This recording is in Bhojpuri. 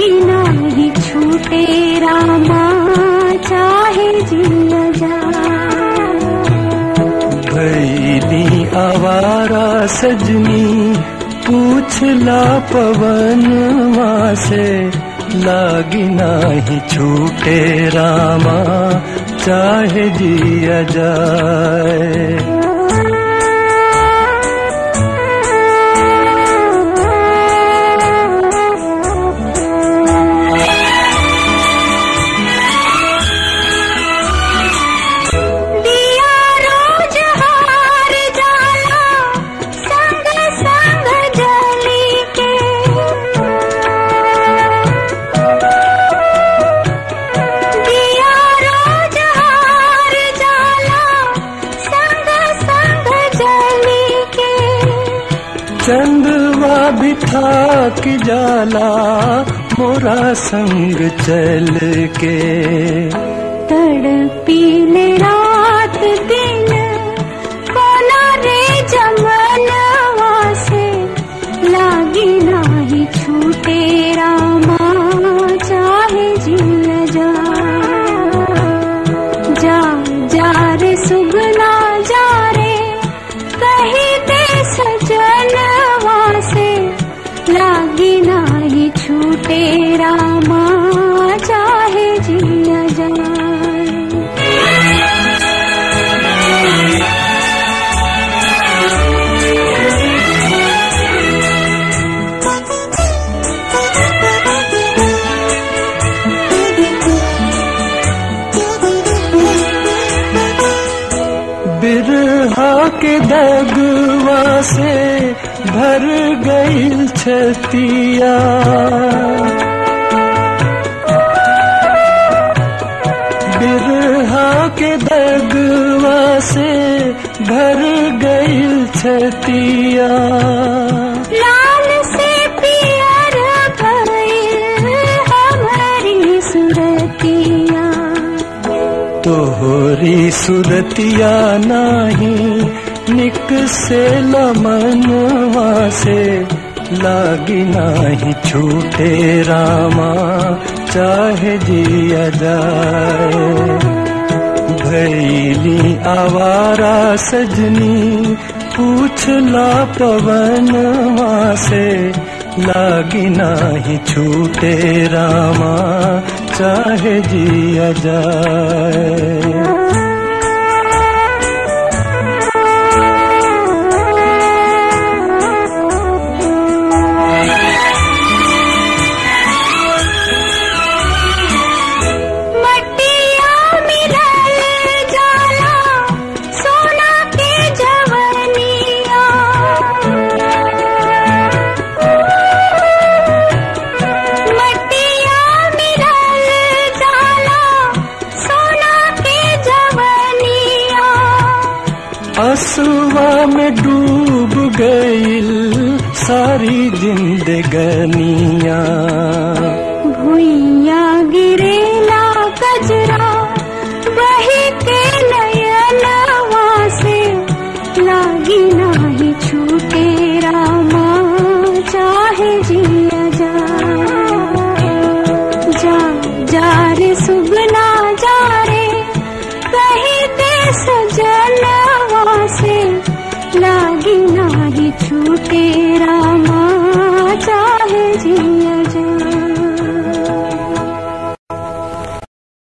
लागी नाही छूटे रामा चाहे जिया जा। भैली आवारा सजनी पूछला पवनवा से, लागी नाही छूटे रामा चाहे जिया जाए। चंदवा बिठा के जाला मोरा संग चल के, तड़पीले रात दिन कोना रे जमनवा से, लागी नाही छूटे रामा चाहे जिया जा। जा जा रे सुगना जा रे कही दे सजनवा से, लागी नाही छूटे रामा चाहे जिया जाए। बिरहा के दगवा से भर गई छतिया, बिरहा के दगवा से भर गई छतिया। लाल से पियर भइल हमारी सुरतिया, तोहरी सुरतिया नाही निक से लमनवा से, लागी नाही छूटे रामा चाहे जिया जाए। भैली आवारा सजनी पूछला पवनवा से, लागी नाही छूटे रामा चाहे जिया जाए। असुआ में डूब गईल सारी जिंदगनिया, भुइया गिरेला कजरा बही के नयनवा से, लागी नाही छूटे रामा चाहे जिया जा। जा जा रे सुगना जा रे कही दे सजनवा से, लागी नाही छूटे रामा चाहे जिया